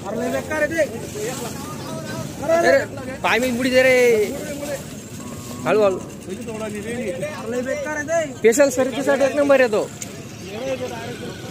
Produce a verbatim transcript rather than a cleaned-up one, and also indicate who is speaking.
Speaker 1: पाय मी बुडी दे रे हळू हळू स्पेशल सर्विससाठी एक नंबर येतो।